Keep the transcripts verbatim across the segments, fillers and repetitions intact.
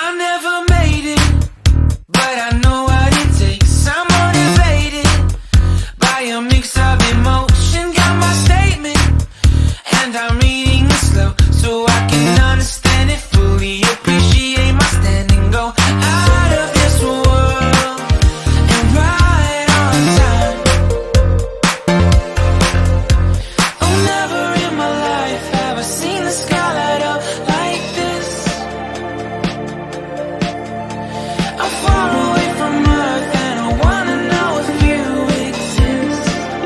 I never made it, but I know what it takes. I'm motivated by a mix of emotion. Got my statement, and I'm reading it slow so I can understand it fully. Appreciate my standing, go out of this world and right on time. Oh, never in my life have I seen the sky light up like this. I'm far away from Earth and I wanna know if you exist.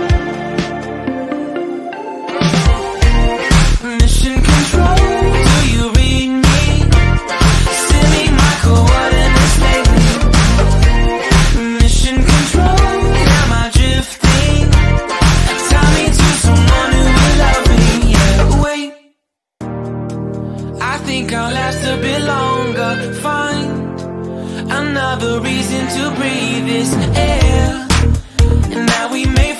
Mission control, do you read me? Send me my coordinates lately. Mission control, am I drifting? Tie me to someone who will love me. Yeah, wait, I think I'll last a bit longer. Find another reason to breathe this air, and now we may